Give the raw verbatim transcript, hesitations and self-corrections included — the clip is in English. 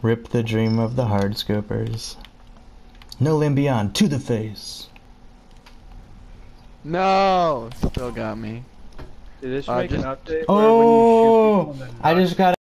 Rip the dream of the hardscopers. No Land Beyond to the face. No, still got me. Did this Uh, make just- an update? Oh, where when you shoot people and then I knock just got